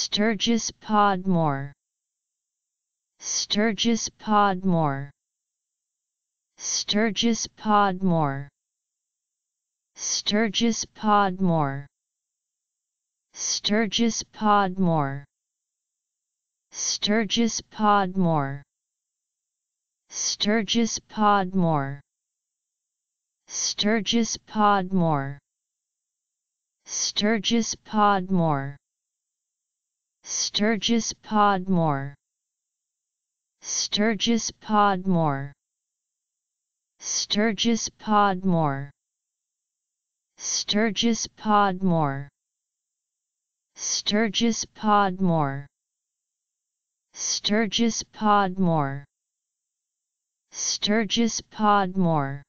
Sturgis Podmore, Sturgis Podmore, Sturgis Podmore, Sturgis Podmore, Sturgis Podmore, Sturgis Podmore, Sturgis Podmore, Sturgis Podmore, Sturgis Podmore, Sturgis Podmore, Sturgis Podmore, Sturgis Podmore, Sturgis Podmore, Sturgis Podmore, Sturgis Podmore, Sturgis Podmore,